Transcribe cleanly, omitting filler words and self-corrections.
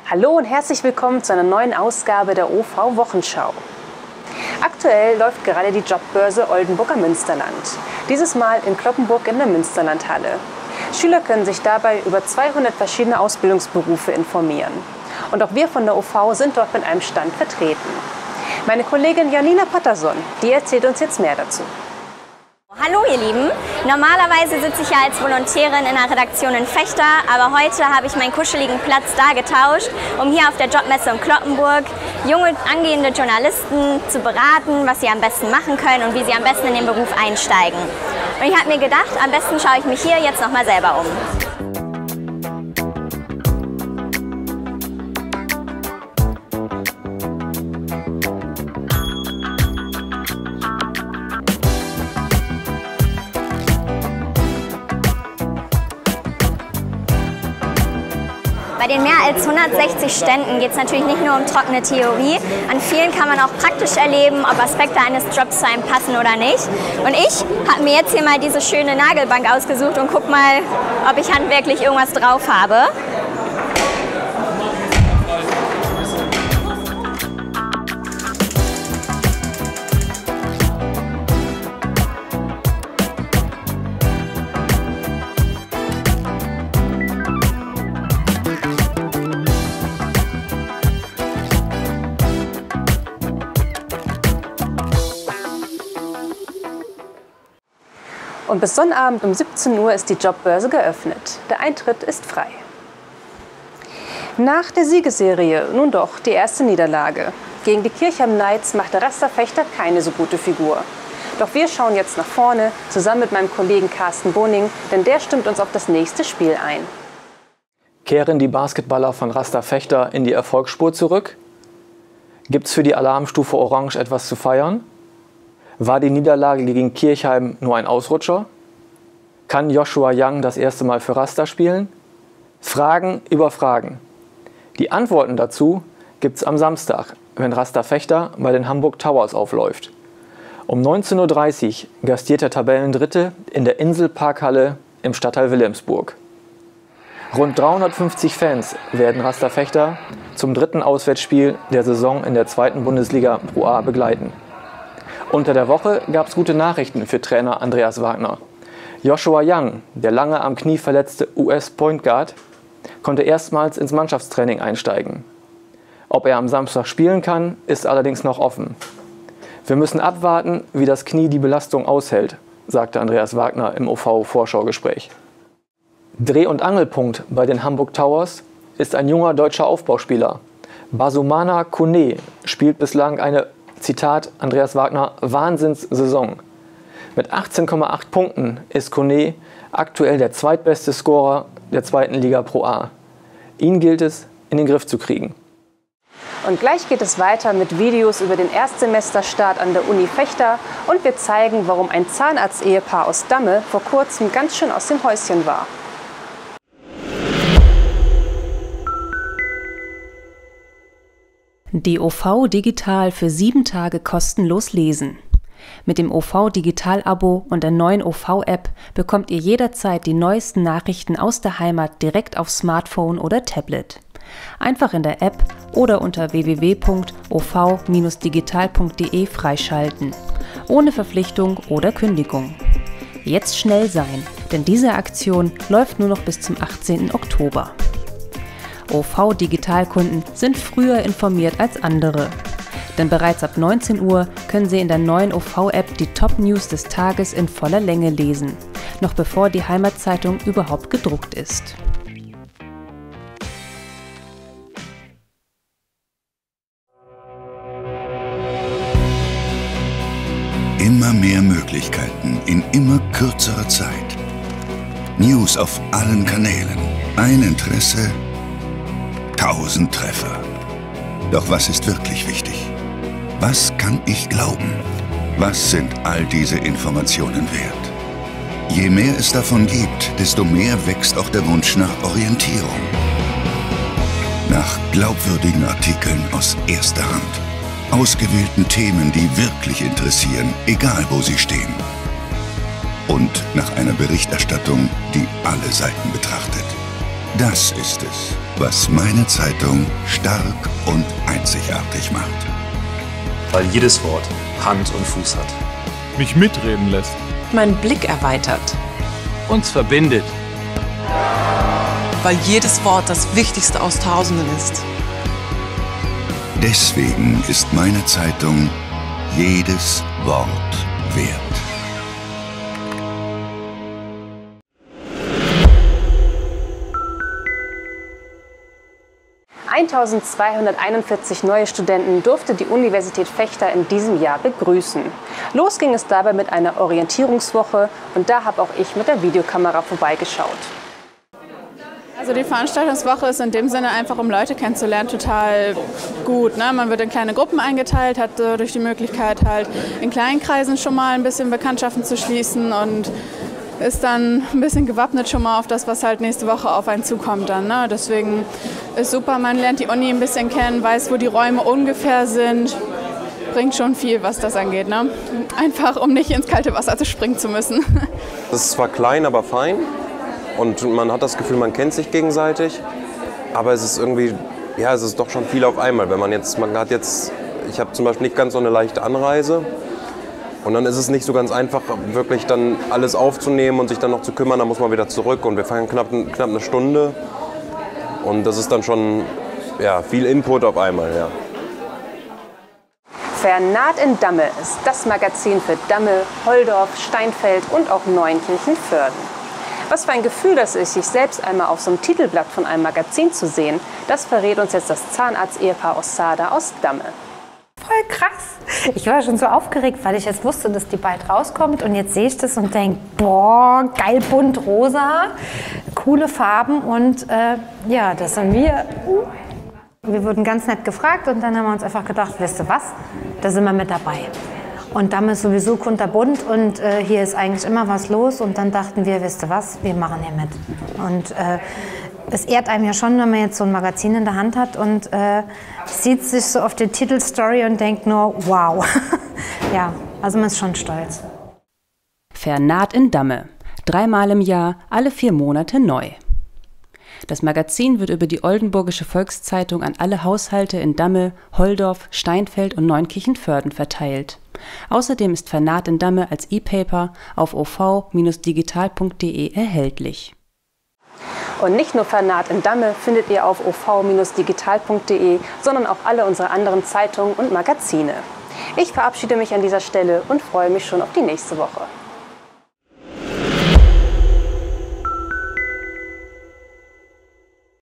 Hallo und herzlich willkommen zu einer neuen Ausgabe der OV-Wochenschau. Aktuell läuft gerade die Jobbörse Oldenburger Münsterland. Dieses Mal in Cloppenburg in der Münsterlandhalle. Schüler können sich dabei über 200 verschiedene Ausbildungsberufe informieren. Und auch wir von der OV sind dort mit einem Stand vertreten. Meine Kollegin Janina Patterson, die erzählt uns jetzt mehr dazu. Hallo ihr Lieben, normalerweise sitze ich ja als Volontärin in der Redaktion in Vechta, aber heute habe ich meinen kuscheligen Platz da getauscht, um hier auf der Jobmesse in Cloppenburg junge, angehende Journalisten zu beraten, was sie am besten machen können und wie sie am besten in den Beruf einsteigen. Und ich habe mir gedacht, am besten schaue ich mich hier jetzt nochmal selber um. Bei den mehr als 160 Ständen geht es natürlich nicht nur um trockene Theorie. An vielen kann man auch praktisch erleben, ob Aspekte eines Jobs zu einem passen oder nicht. Und ich habe mir jetzt hier mal diese schöne Nagelbank ausgesucht und guck mal, ob ich handwerklich irgendwas drauf habe. Und bis Sonnabend um 17 Uhr ist die Jobbörse geöffnet. Der Eintritt ist frei. Nach der Siegesserie nun doch die erste Niederlage. Gegen die Kirchheim Knights machte Raster Vechta keine so gute Figur. Doch wir schauen jetzt nach vorne, zusammen mit meinem Kollegen Carsten Boning, denn der stimmt uns auf das nächste Spiel ein. Kehren die Basketballer von Raster Vechta in die Erfolgsspur zurück? Gibt es für die Alarmstufe Orange etwas zu feiern? War die Niederlage gegen Kirchheim nur ein Ausrutscher? Kann Joshua Young das erste Mal für Raster spielen? Fragen über Fragen. Die Antworten dazu gibt's am Samstag, wenn Raster Vechta bei den Hamburg Towers aufläuft. Um 19:30 Uhr gastiert der Tabellendritte in der Inselparkhalle im Stadtteil Wilhelmsburg. Rund 350 Fans werden Raster Vechta zum dritten Auswärtsspiel der Saison in der 2. Bundesliga Pro A begleiten. Unter der Woche gab es gute Nachrichten für Trainer Andreas Wagner. Joshua Young, der lange am Knie verletzte US-Point Guard, konnte erstmals ins Mannschaftstraining einsteigen. Ob er am Samstag spielen kann, ist allerdings noch offen. Wir müssen abwarten, wie das Knie die Belastung aushält, sagte Andreas Wagner im OV-Vorschaugespräch. Dreh- und Angelpunkt bei den Hamburg Towers ist ein junger deutscher Aufbauspieler. Basumana Kone spielt bislang eine, Zitat Andreas Wagner, Wahnsinnssaison. Mit 18,8 Punkten ist Kone aktuell der zweitbeste Scorer der 2. Liga Pro A. Ihn gilt es, in den Griff zu kriegen. Und gleich geht es weiter mit Videos über den Erstsemesterstart an der Uni Vechta und wir zeigen, warum ein Zahnarzt-Ehepaar aus Damme vor kurzem ganz schön aus dem Häuschen war. Die OV Digital für 7 Tage kostenlos lesen. Mit dem OV Digital-Abo und der neuen OV-App bekommt ihr jederzeit die neuesten Nachrichten aus der Heimat direkt auf Smartphone oder Tablet. Einfach in der App oder unter www.ov-digital.de freischalten. Ohne Verpflichtung oder Kündigung. Jetzt schnell sein, denn diese Aktion läuft nur noch bis zum 18. Oktober. OV-Digitalkunden sind früher informiert als andere. Denn bereits ab 19 Uhr können Sie in der neuen OV-App die Top-News des Tages in voller Länge lesen, noch bevor die Heimatzeitung überhaupt gedruckt ist. Immer mehr Möglichkeiten in immer kürzerer Zeit. News auf allen Kanälen. Ein Interesse, 1000 Treffer. Doch was ist wirklich wichtig? Was kann ich glauben? Was sind all diese Informationen wert? Je mehr es davon gibt, desto mehr wächst auch der Wunsch nach Orientierung. Nach glaubwürdigen Artikeln aus erster Hand. Ausgewählten Themen, die wirklich interessieren, egal wo sie stehen. Und nach einer Berichterstattung, die alle Seiten betrachtet. Das ist es, was meine Zeitung stark und einzigartig macht. Weil jedes Wort Hand und Fuß hat. Mich mitreden lässt. Meinen Blick erweitert. Uns verbindet. Weil jedes Wort das Wichtigste aus Tausenden ist. Deswegen ist meine Zeitung jedes Wort wert. (1241) neue Studenten durfte die Universität Vechta in diesem Jahr begrüßen. Los ging es dabei mit einer Orientierungswoche und da habe auch ich mit der Videokamera vorbeigeschaut. Also die Veranstaltungswoche ist in dem Sinne einfach, um Leute kennenzulernen, total gut. Ne? Man wird in kleine Gruppen eingeteilt, hat durch die Möglichkeit halt in kleinen Kreisen schon mal ein bisschen Bekanntschaften zu schließen und ist dann ein bisschen gewappnet schon mal auf das, was halt nächste Woche auf einen zukommt dann. Ne? Deswegen ist super, man lernt die Uni ein bisschen kennen, weiß, wo die Räume ungefähr sind. Bringt schon viel, was das angeht. Ne? Einfach, um nicht ins kalte Wasser zu springen zu müssen. Das ist zwar klein, aber fein. Und man hat das Gefühl, man kennt sich gegenseitig. Aber es ist irgendwie, ja, es ist doch schon viel auf einmal. Wenn ich habe zum Beispiel nicht ganz so eine leichte Anreise. Und dann ist es nicht so ganz einfach, wirklich dann alles aufzunehmen und sich dann noch zu kümmern. Dann muss man wieder zurück und wir fahren knapp eine Stunde. Und das ist dann schon, ja, viel Input auf einmal, ja. Vernat in Damme ist das Magazin für Damme, Holdorf, Steinfeld und auch Neunkirchen-Vörden. Was für ein Gefühl das ist, sich selbst einmal auf so einem Titelblatt von einem Magazin zu sehen, das verrät uns jetzt das Zahnarzt-Ehepaar aus Sada aus Damme. Voll krass. Ich war schon so aufgeregt, weil ich jetzt wusste, dass die bald rauskommt. Und jetzt sehe ich das und denke, boah, geil bunt rosa, coole Farben. Und ja, das sind wir. Wir wurden ganz nett gefragt und dann haben wir uns einfach gedacht, wisst ihr was, da sind wir mit dabei. Und Damme ist sowieso kunterbunt und hier ist eigentlich immer was los. Und dann dachten wir, wisst ihr was, wir machen hier mit. Und es ehrt einem ja schon, wenn man jetzt so ein Magazin in der Hand hat und sieht sich so auf die Titelstory und denkt nur, wow. Ja, also man ist schon stolz. Vernat in Damme. 3-mal im Jahr, alle 4 Monate neu. Das Magazin wird über die Oldenburgische Volkszeitung an alle Haushalte in Damme, Holdorf, Steinfeld und Neunkirchen-Vörden verteilt. Außerdem ist Vernat in Damme als E-Paper auf ov-digital.de erhältlich. Und nicht nur Vernat in Damme findet ihr auf ov-digital.de, sondern auch alle unsere anderen Zeitungen und Magazine. Ich verabschiede mich an dieser Stelle und freue mich schon auf die nächste Woche.